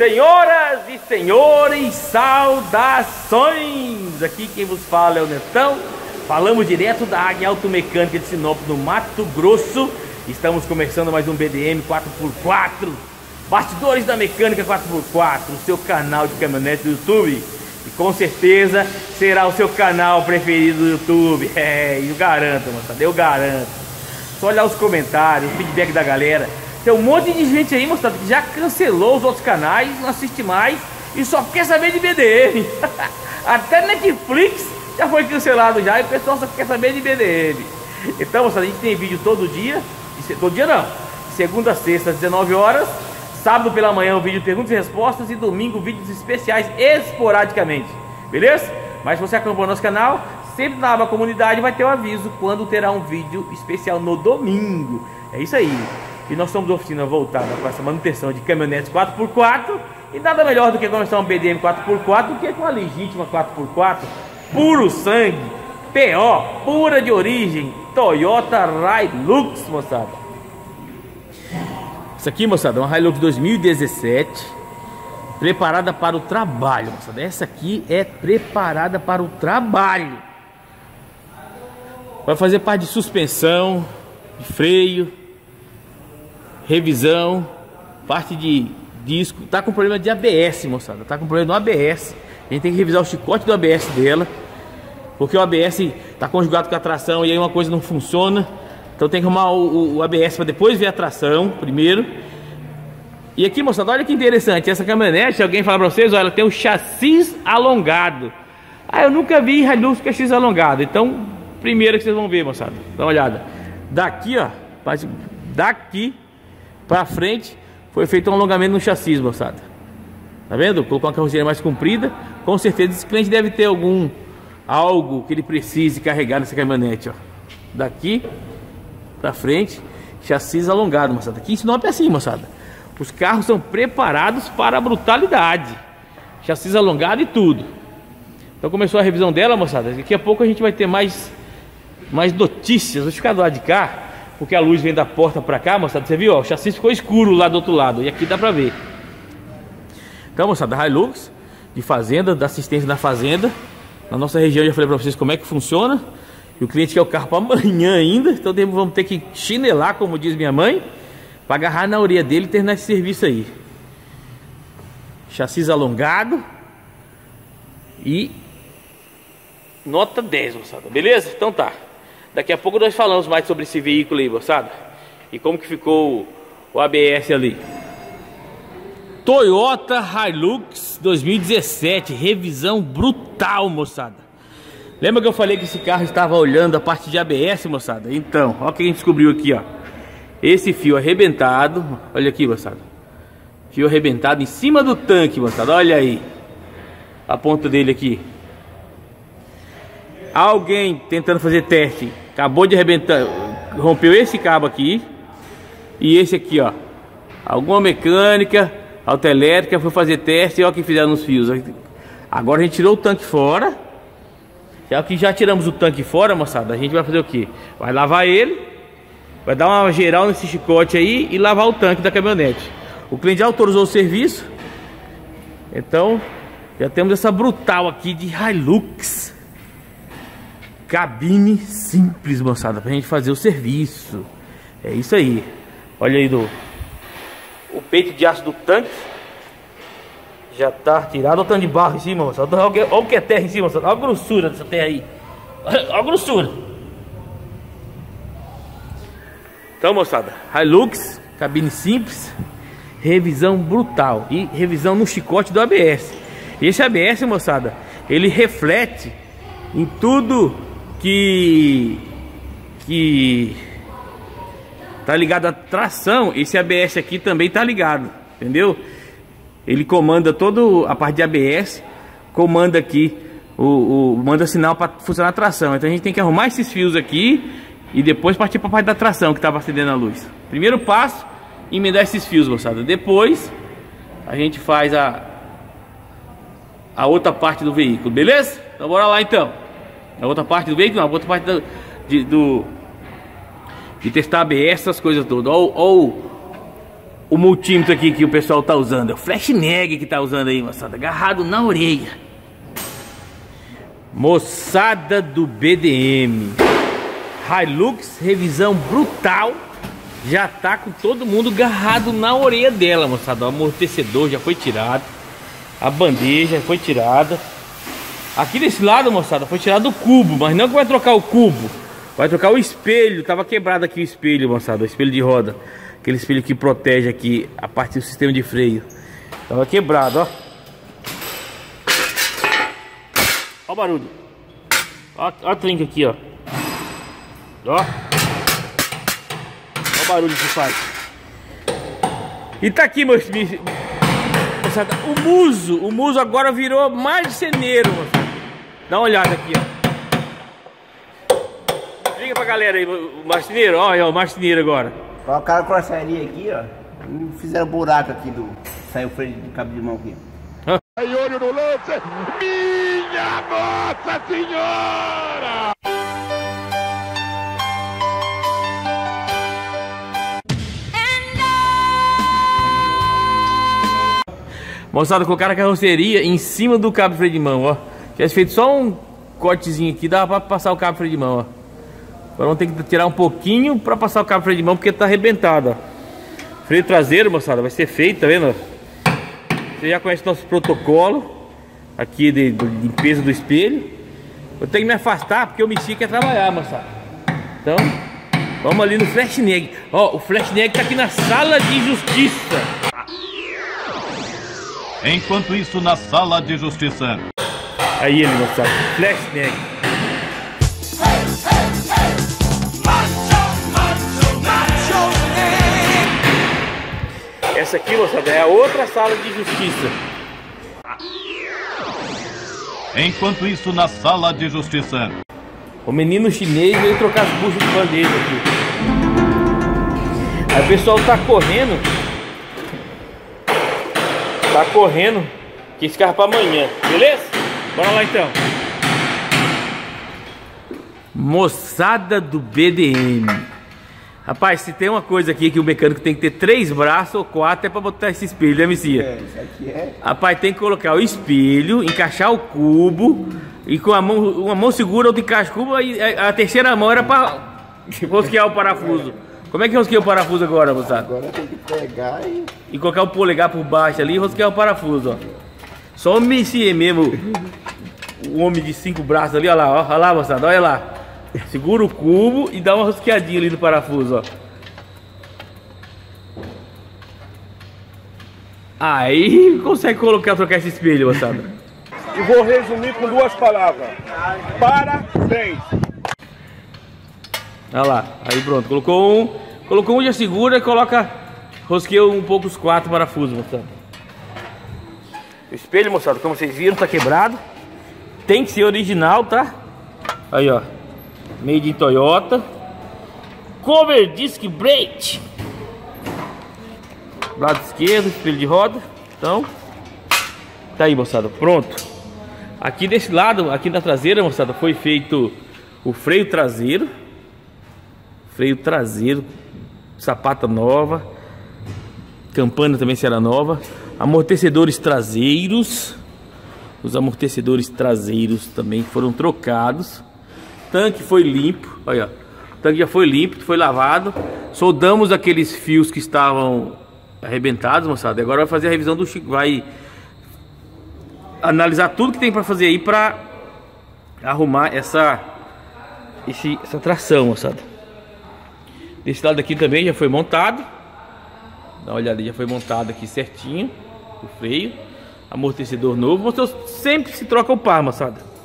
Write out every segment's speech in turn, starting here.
Senhoras e senhores, saudações! Aqui quem vos fala é o Netão. Falamos direto da Águia Automecânica de Sinop, no Mato Grosso. Estamos começando mais um BDM 4x4, Bastidores da Mecânica 4x4, o seu canal de caminhonete do YouTube. E com certeza será o seu canal preferido do YouTube. Eu garanto, moçada, eu garanto. Só olhar os comentários, o feedback da galera. Tem um monte de gente aí, moçada, que já cancelou os outros canais, não assiste mais e só quer saber de BDM. Até Netflix já foi cancelado já e o pessoal só quer saber de BDM. Então, moçada, a gente tem vídeo todo dia. Todo dia não, de segunda a sexta às 19 horas. Sábado pela manhã o vídeo de perguntas e respostas. E domingo vídeos especiais esporadicamente. Beleza? Mas se você acompanha o nosso canal, sempre na aba comunidade vai ter um aviso quando terá um vídeo especial no domingo. É isso aí. E nós somos oficina voltada para essa manutenção de caminhonetes 4x4. E nada melhor do que começar um BDM 4x4 do que com a legítima 4x4 puro sangue, PO, pura de origem, Toyota Hilux, moçada. Isso aqui, moçada, é uma Hilux 2017, preparada para o trabalho, moçada. Essa aqui é preparada para o trabalho. Vai fazer parte de suspensão, de freio, revisão, parte de disco. Tá com problema de ABS, moçada. Tá com problema do ABS. A gente tem que revisar o chicote do ABS dela, porque o ABS tá conjugado com a tração e aí uma coisa não funciona. Então tem que arrumar o ABS para depois ver a tração primeiro. E aqui, moçada, olha que interessante. Essa caminhonete, alguém fala para vocês, olha, ela tem um chassi alongado. Eu nunca vi Hilux com chassi alongado. Então, primeiro que vocês vão ver, moçada, dá uma olhada. Daqui, ó, daqui para frente foi feito um alongamento no chassi, moçada. Tá vendo? Colocou uma carroceria mais comprida. Com certeza esse cliente deve ter algo que ele precise carregar nessa caminhonete, ó. Daqui pra frente, chassi alongado, moçada. Aqui em Sinop é assim, moçada. Os carros são preparados para a brutalidade. Chassi alongado e tudo. Então começou a revisão dela, moçada. Daqui a pouco a gente vai ter mais notícias. Vou ficar do lado de cá, porque a luz vem da porta pra cá, moçada. Você viu, ó, o chassi ficou escuro lá do outro lado. E aqui dá pra ver. Então, moçada, Hilux de fazenda, da assistência da fazenda. Na nossa região, eu já falei pra vocês como é que funciona. E o cliente quer o carro para amanhã ainda. Então vamos ter que chinelar, como diz minha mãe, para agarrar na orelha dele e terminar esse serviço aí. Chassi alongado. E nota 10, moçada. Beleza? Então tá. Daqui a pouco nós falamos mais sobre esse veículo aí, moçada. E como que ficou o ABS ali. Toyota Hilux 2017, revisão brutal, moçada. Lembra que eu falei que esse carro estava olhando a parte de ABS, moçada? Então, olha o que a gente descobriu aqui, ó. Esse fio arrebentado, olha aqui, moçada. Fio arrebentado em cima do tanque, moçada, olha aí. A ponta dele aqui. Alguém tentando fazer teste, acabou de arrebentar, rompeu esse cabo aqui. E esse aqui, ó. Alguma mecânica autoelétrica foi fazer teste e olha o que fizeram nos fios. Agora a gente tirou o tanque fora. Já que já tiramos o tanque fora, moçada, a gente vai fazer o que? Vai lavar ele, vai dar uma geral nesse chicote aí e lavar o tanque da caminhonete. O cliente já autorizou o serviço. Então já temos essa brutal aqui de Hilux. Cabine simples, moçada, pra gente fazer o serviço. É isso aí. Olha aí o peito de aço do tanque já tá tirado. Olha o tanto de barro em cima, moçada. Olha o que é terra em cima, moçada. Olha a grossura dessa terra aí. Olha a grossura. Então, moçada, Hilux, cabine simples, revisão brutal. E revisão no chicote do ABS. Esse ABS, moçada, ele reflete em tudo que tá ligado à tração. Esse ABS aqui também tá ligado, entendeu? Ele comanda toda a parte de ABS, comanda aqui manda sinal para funcionar a tração. Então a gente tem que arrumar esses fios aqui e depois partir para a parte da tração que estava acendendo a luz. Primeiro passo, emendar esses fios, moçada. Depois a gente faz a outra parte do veículo, beleza? Então bora lá então. A outra parte do veículo, não, a outra parte de testar ABS, essas coisas todas. Ou o multímetro aqui que o pessoal tá usando. É o Flashnag que tá usando aí, moçada. Agarrado na orelha. Moçada do BDM. Hilux, revisão brutal. Já tá com todo mundo agarrado na orelha dela, moçada. O amortecedor já foi tirado. A bandeja foi tirada. Aqui desse lado, moçada, foi tirado o cubo. Mas não que vai trocar o cubo, vai trocar o espelho. Tava quebrado aqui o espelho, moçada. O espelho de roda. Aquele espelho que protege aqui a parte do sistema de freio. Tava quebrado, ó. Ó o barulho. Ó a trinca aqui, ó. Ó. Ó o barulho que faz. E tá aqui, moçada. O muso agora virou marceneiro, moçada. Dá uma olhada aqui, ó. Liga pra galera aí, o marceneiro, ó, o marceneiro agora. Colocaram a crossaria aqui, ó. E fizeram buraco aqui do... Saiu o freio do cabo de mão aqui. Aí, olho no lance. Minha Nossa Senhora! Moçada, colocaram a carroceria em cima do cabo de freio de mão, ó. Tivesse feito só um cortezinho aqui, dava pra passar o cabo de freio de mão, ó. Agora vamos ter que tirar um pouquinho pra passar o cabo de freio de mão, porque tá arrebentado, ó. Freio traseiro, moçada, vai ser feito, tá vendo? Você já conhece nosso protocolo aqui de limpeza do espelho. Eu tenho que me afastar porque o Mexi quer trabalhar, moçada. Então, vamos ali no Flashnag. Ó, o Flashnag tá aqui na sala de justiça. Enquanto isso, na sala de justiça. Aí ele, moçada, Flashnag. Essa aqui, moçada, é a outra sala de justiça. Enquanto isso, na sala de justiça. O menino chinês veio trocar as buchas de bandeja aqui. Aí o pessoal tá correndo. Tá correndo. Que esse carro é pra amanhã, beleza? Bora lá então. Moçada do BDM. Rapaz, se tem uma coisa aqui que o mecânico tem que ter 3 braços ou 4 é pra botar esse espelho, né, Messia? Isso aqui é... Rapaz, tem que colocar o espelho, encaixar o cubo e com uma mão segura, outra encaixa o cubo, aí a terceira mão era pra rosquear o parafuso. Como é que rosqueia o parafuso agora, moçada? Agora tem que pegar E colocar o polegar por baixo ali e rosquear o parafuso, ó. Só o Messia mesmo, o homem de 5 braços ali, ó lá, ó. Olha lá, moçada, olha lá. Segura o cubo e dá uma rosqueadinha ali no parafuso, ó. Aí consegue trocar esse espelho, moçada. E vou resumir com 2 palavras. Parabéns! Olha lá, aí pronto, colocou um, já segura e rosqueia um pouco os 4 parafusos, moçada. O espelho, moçada, como vocês viram, tá quebrado. Tem que ser original, tá? Aí, ó. Made in Toyota. Cover Disc Brake. Lado esquerdo, espelho de roda. Então, tá aí, moçada, pronto. Aqui desse lado, aqui na traseira, moçada, foi feito o freio traseiro. Freio traseiro, sapata nova. Campana também será nova. Amortecedores traseiros. Os amortecedores traseiros também foram trocados. Tanque foi limpo, olha, o tanque já foi limpo, foi lavado. Soldamos aqueles fios que estavam arrebentados, moçada. E agora vai fazer a revisão do Chico, vai analisar tudo que tem para fazer aí para arrumar essa tração, moçada. Desse lado aqui também já foi montado. Dá uma olhada, já foi montado aqui certinho o freio, amortecedor novo. Você sempre se troca o par, moçada.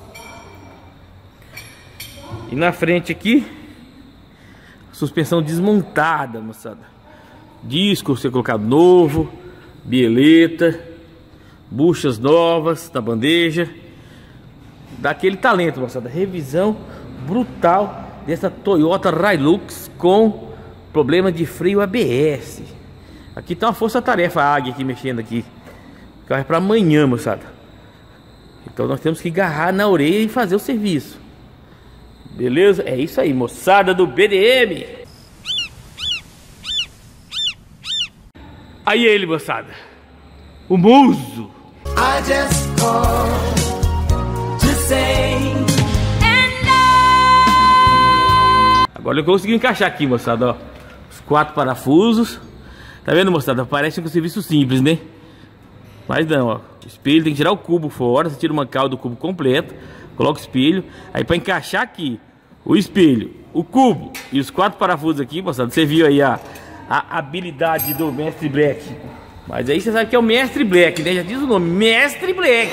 E na frente aqui, suspensão desmontada, moçada. Disco ser colocado novo, bieleta, buchas novas na bandeja. Daquele talento, moçada. Revisão brutal dessa Toyota Hilux com problema de freio ABS. Aqui tá uma força-tarefa, a águia aqui mexendo aqui. O carro é pra amanhã, moçada. Então nós temos que agarrar na orelha e fazer o serviço. Beleza? É isso aí, moçada do BDM. Aí ele, moçada. O muso. I just called to say. Agora eu consegui encaixar aqui, moçada, ó. Os 4 parafusos. Tá vendo, moçada? Parece um serviço simples, né? Mas não, ó. O espelho tem que tirar o cubo fora. Você tira uma cauda do cubo completo. Coloca o espelho. Aí pra encaixar aqui o espelho, o cubo e os 4 parafusos aqui, moçada. Você viu aí a habilidade do Mestre Black. Mas aí você sabe que é o Mestre Black, né? Já diz o nome, Mestre Black.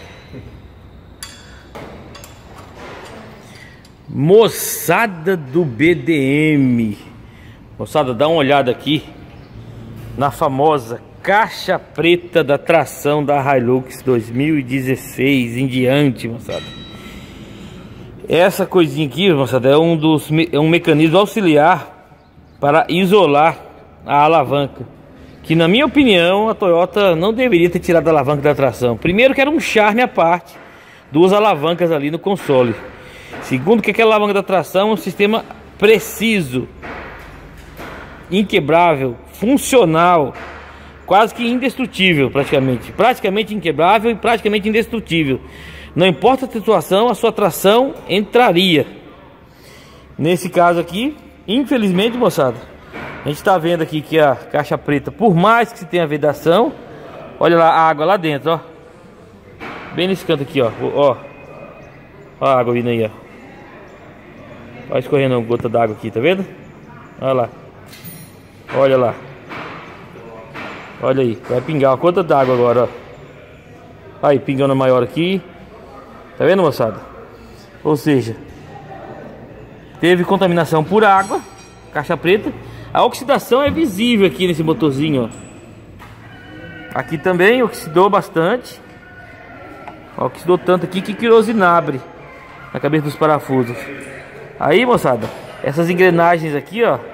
Moçada do BDM. Moçada, dá uma olhada aqui na famosa caixa preta da tração da Hilux 2016 em diante, moçada. Essa coisinha aqui, moçada, é um mecanismo auxiliar para isolar a alavanca, que na minha opinião a Toyota não deveria ter tirado a alavanca da tração. Primeiro que era um charme à parte, 2 alavancas ali no console. Segundo que aquela alavanca da tração é um sistema preciso, inquebrável, funcional, quase que indestrutível, praticamente inquebrável e praticamente indestrutível. Não importa a situação, a sua tração entraria. Nesse caso aqui, infelizmente, moçada, a gente está vendo aqui que a caixa preta, por mais que se tenha vedação, olha lá a água lá dentro, ó, bem nesse canto aqui, ó, ó a água vindo aí, ó. Olha escorrendo uma gota d'água aqui, tá vendo? Olha lá. Olha lá. Olha aí, vai pingar uma gota d'água agora, ó. Aí, pingando maior aqui. Tá vendo, moçada? Ou seja, teve contaminação por água, caixa preta. A oxidação é visível aqui nesse motorzinho, ó. Aqui também oxidou bastante. Oxidou tanto aqui que criou zinabre na cabeça dos parafusos. Aí, moçada, essas engrenagens aqui, ó,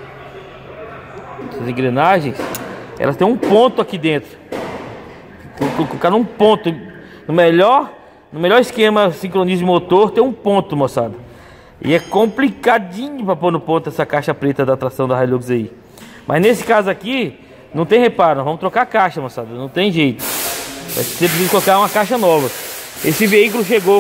essas engrenagens, elas têm um ponto aqui dentro. Colocaram um ponto. No melhor esquema sincronismo de motor tem um ponto, moçada. E é complicadinho para pôr no ponto essa caixa preta da tração da Hilux aí. Mas nesse caso aqui, não tem reparo, nós vamos trocar a caixa, moçada, não tem jeito. Você precisa colocar uma caixa nova. Esse veículo chegou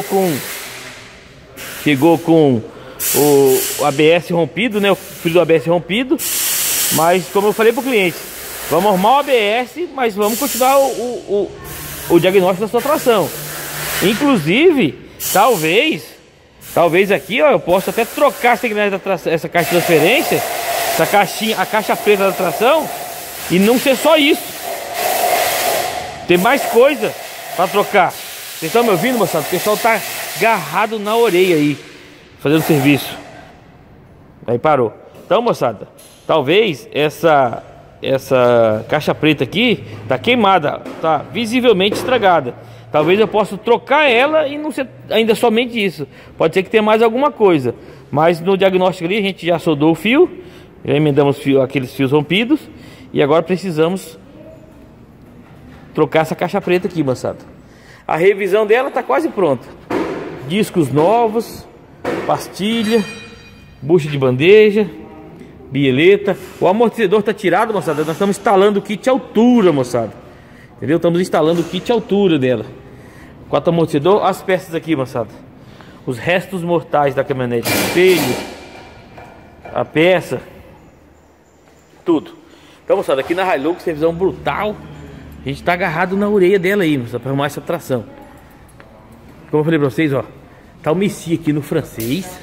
com o ABS rompido, né? O fio do ABS rompido. Mas como eu falei pro cliente, vamos arrumar o ABS, mas vamos continuar o diagnóstico da sua tração. Inclusive, talvez aqui, ó, eu possa até trocar essa caixa de transferência, a caixa preta da tração, e não ser só isso. Tem mais coisa para trocar. Vocês estão me ouvindo, moçada? O pessoal tá agarrado na orelha aí, fazendo serviço. Aí parou. Então, moçada, talvez essa caixa preta aqui tá queimada, tá visivelmente estragada. Talvez eu possa trocar ela e não ser ainda somente isso. Pode ser que tenha mais alguma coisa. Mas no diagnóstico ali a gente já soldou o fio, já emendamos aqueles fios rompidos, e agora precisamos trocar essa caixa preta aqui, moçada. A revisão dela tá quase pronta. Discos novos, pastilha, bucha de bandeja, bieleta. O amortecedor tá tirado, moçada. Nós estamos instalando o kit altura, moçada. Entendeu? Estamos instalando o kit altura dela. 4 amortecedor, as peças aqui, moçada. Os restos mortais da caminhonete, o espelho, a peça, tudo. Então, moçada, aqui na Hilux, revisão brutal. A gente tá agarrado na orelha dela aí, moçada, para arrumar essa tração. Como eu falei pra vocês, ó, tá o Messi aqui no francês.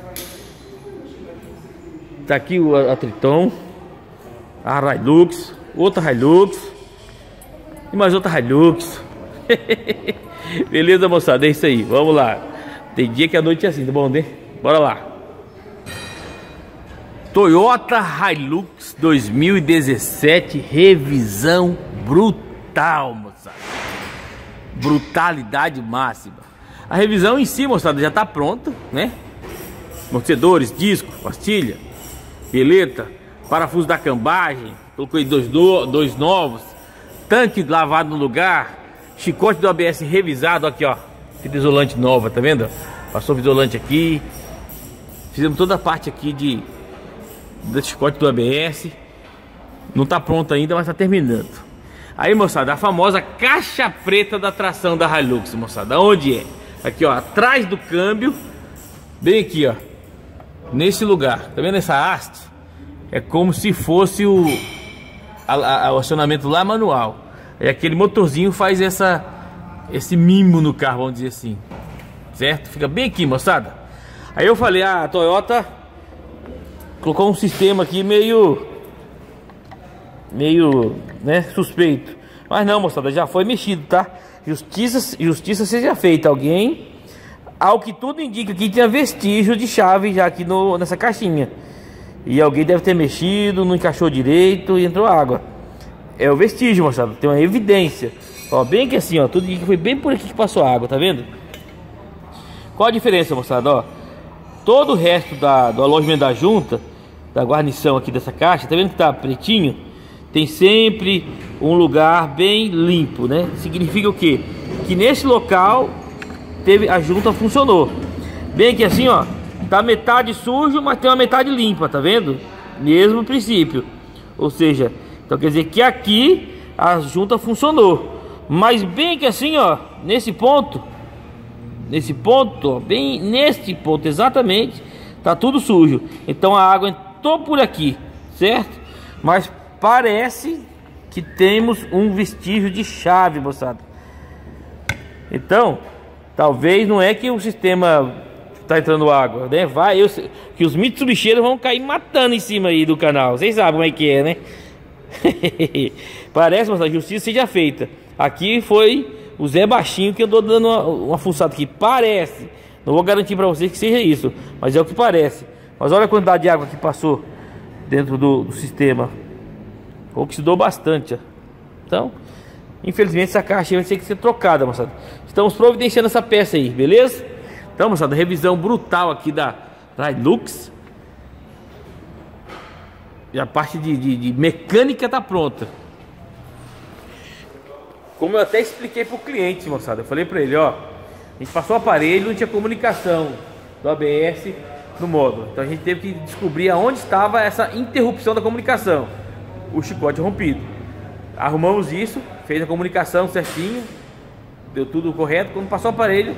Tá aqui a Triton, a Hilux, outra Hilux e mais outra Hilux. Beleza, moçada, é isso aí, vamos lá. Tem dia que a noite é assim, tá bom, né? Bora lá. Toyota Hilux 2017, revisão brutal, moçada. Brutalidade máxima. A revisão em si, moçada, já tá pronta, né? Amortecedores, disco, pastilha, bieleta, parafuso da cambagem, colocou aí dois novos, tanque lavado no lugar, chicote do ABS revisado, aqui ó, fita isolante nova, tá vendo? Passou o isolante aqui, fizemos toda a parte aqui do chicote do ABS, Não tá pronto ainda, mas tá terminando. Aí, moçada, a famosa caixa preta da tração da Hilux, moçada. Onde é? Aqui, ó, atrás do câmbio. Bem aqui, ó. Nesse lugar. Tá vendo essa haste? É como se fosse o acionamento lá manual. É aquele motorzinho faz esse mimo no carro, vamos dizer assim. Certo? Fica bem aqui, moçada. Aí eu falei, a Toyota colocou um sistema aqui meio, né, suspeito. Mas não, moçada, já foi mexido, tá? Justiça seja feita. Alguém, ao que tudo indica, que tinha vestígio de chave já aqui nessa caixinha. E alguém deve ter mexido, não encaixou direito e entrou água. É o vestígio, moçada, tem uma evidência. Ó, bem que assim, ó, tudo indica que foi bem por aqui que passou a água, tá vendo? Qual a diferença, moçada, ó? Todo o resto do alojamento da junta, da guarnição aqui dessa caixa, tá vendo que tá pretinho? Tem sempre um lugar bem limpo, né? Significa o quê? Que nesse local a junta funcionou. Bem que assim, ó, tá metade sujo, mas tem uma metade limpa, tá vendo? Mesmo princípio. Ou seja, então quer dizer que aqui a junta funcionou. Mas bem que assim, ó, nesse ponto, ó, bem neste ponto exatamente, tá tudo sujo. Então a água entrou por aqui, certo? Mas parece que temos um vestígio de chave, moçada. Então, talvez não é que o sistema tá entrando água, né? Que os mitsubicheiros vão cair matando em cima aí do canal. Vocês sabem como é que é, né? Parece, moçada, a justiça seja feita. Aqui foi o Zé Baixinho que andou dando uma fuçada aqui. Parece. Não vou garantir pra vocês que seja isso, mas é o que parece. Mas olha a quantidade de água que passou dentro do sistema. Oxidou bastante, ó. Então, infelizmente essa caixa vai ter que ser trocada, moçada. Estamos providenciando essa peça aí, beleza? Então, moçada, revisão brutal aqui da Hilux. E a parte de mecânica tá pronta. Como eu até expliquei pro cliente, moçada, eu falei pra ele, ó, a gente passou o aparelho, não tinha comunicação do ABS no módulo. Então a gente teve que descobrir aonde estava essa interrupção da comunicação. O chicote rompido. Arrumamos isso, fez a comunicação certinho, deu tudo correto. Quando passou o aparelho,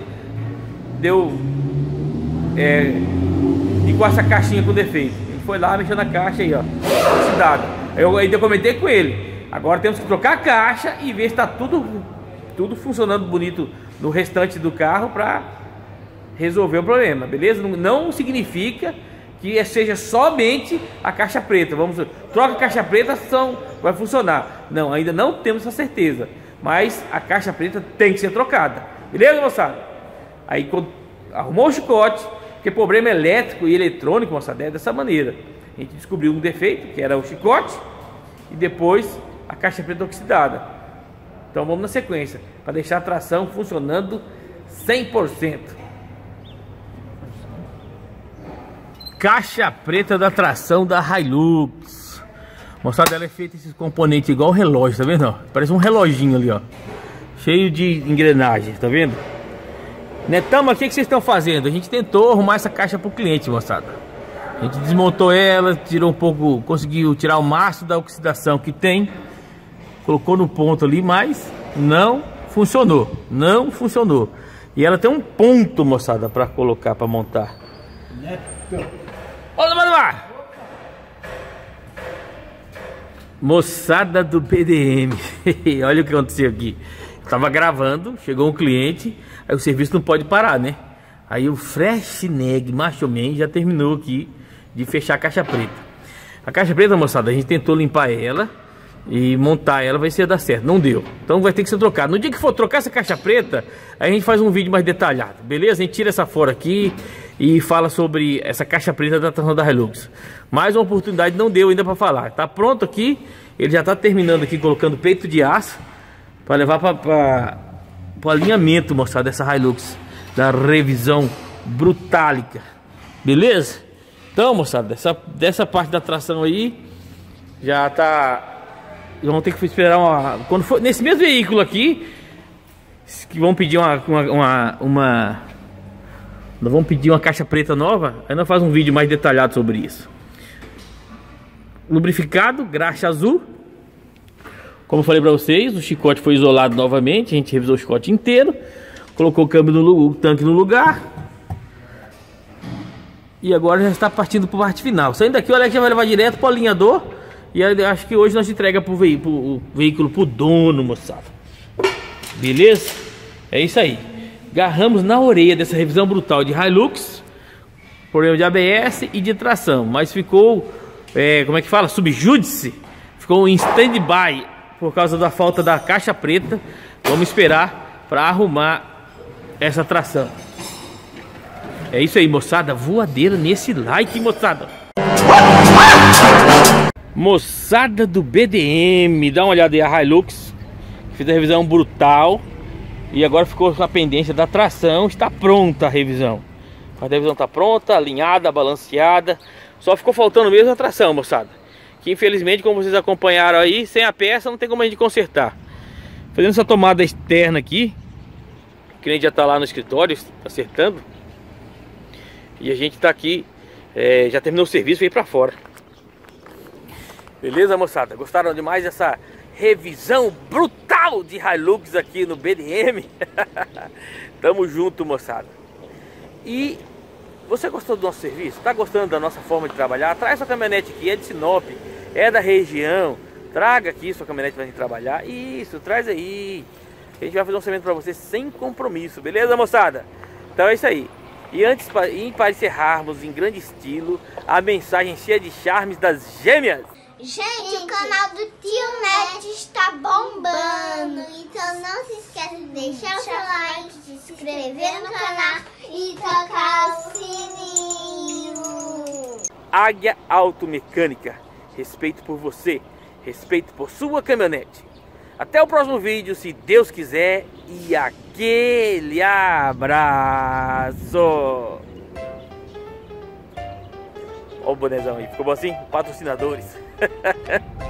igual essa caixinha com defeito. Ele foi lá, mexeu na caixa aí, ó, oxidado. Eu ainda comentei com ele. Agora temos que trocar a caixa e ver se está tudo funcionando bonito no restante do carro para resolver o problema, beleza? Não significa que seja somente a caixa preta. Troca a caixa preta, vai funcionar. Não, ainda não temos essa certeza. Mas a caixa preta tem que ser trocada, beleza, moçada? Aí quando arrumou o chicote, porque problema elétrico e eletrônico, moçada, é dessa maneira. A gente descobriu um defeito, que era o chicote, e depois a caixa preta oxidada. Então vamos na sequência, para deixar a tração funcionando 100%. Caixa preta da tração da Hilux. Moçada, ela é feita esses componentes igual o relógio, tá vendo? Parece um reloginho ali, ó, cheio de engrenagem, tá vendo? Netama, o que vocês estão fazendo? A gente tentou arrumar essa caixa pro cliente, moçada. A gente desmontou ela, tirou um pouco, conseguiu tirar o máximo da oxidação que tem. Colocou no ponto ali, mas não funcionou. Não funcionou. E ela tem um ponto, moçada, para colocar, para montar. Olha, Manuar! Moçada do PDM. Olha o que aconteceu aqui. Eu tava gravando, chegou um cliente, aí o serviço não pode parar, né? Aí o Freshneg Macho Man já terminou aqui de fechar a caixa preta. A caixa preta, moçada, a gente tentou limpar ela e montar ela, vai ser dar certo, não deu. Então vai ter que ser trocado. No dia que for trocar essa caixa preta, aí a gente faz um vídeo mais detalhado, beleza? A gente tira essa fora aqui e fala sobre essa caixa preta da tração da Hilux. Mais uma oportunidade, não deu ainda para falar. Tá pronto aqui, ele já tá terminando aqui, colocando peito de aço para levar para o alinhamento, moçada, dessa Hilux, da revisão brutálica, beleza? Então, moçada, dessa parte da tração aí já tá. Vamos ter que esperar quando for nesse mesmo veículo aqui, que vão pedir nós vamos pedir uma caixa preta nova. Aí nós fazemos um vídeo mais detalhado sobre isso. Lubrificado, graxa azul. Como eu falei pra vocês, o chicote foi isolado novamente. A gente revisou o chicote inteiro, colocou o câmbio o tanque no lugar. E agora já está partindo para a parte final. Saindo daqui, o Alex já vai levar direto para o alinhador. E acho que hoje nós entrega o veículo pro dono, moçada. Beleza? É isso aí. Agarramos na orelha dessa revisão brutal de Hilux. Problema de ABS e de tração. Mas ficou, como é que fala? Subjúdice. Ficou em stand-by por causa da falta da caixa preta. Vamos esperar para arrumar essa tração. É isso aí, moçada. Voadeira nesse like, moçada. Moçada do BDM, dá uma olhada aí a Hilux. Fiz a revisão brutal. E agora ficou com a pendência da tração. Está pronta a revisão. A revisão está pronta, alinhada, balanceada. Só ficou faltando mesmo a tração, moçada. Que infelizmente, como vocês acompanharam aí, sem a peça não tem como a gente consertar. Fazendo essa tomada externa aqui. O cliente já está lá no escritório acertando. E a gente está aqui, já terminou o serviço e veio para fora. Beleza, moçada? Gostaram demais dessa revisão brutal de Hilux aqui no BDM? Tamo junto, moçada. E você gostou do nosso serviço? Tá gostando da nossa forma de trabalhar? Traz sua caminhonete aqui, é de Sinop, é da região. Traga aqui sua caminhonete pra gente trabalhar. Isso, traz aí. A gente vai fazer um orçamento pra você sem compromisso, beleza, moçada? Então é isso aí. E antes, para encerrarmos em grande estilo, a mensagem cheia de charmes das gêmeas. Gente, o canal do Tio Net está bombando. Então não se esqueça de deixar o seu like, se inscrever no canal e tocar o sininho. Águia Automecânica. Respeito por você, respeito por sua caminhonete. Até o próximo vídeo, se Deus quiser. E aquele abraço. Olha o bonezão aí, ficou bom assim? Patrocinadores.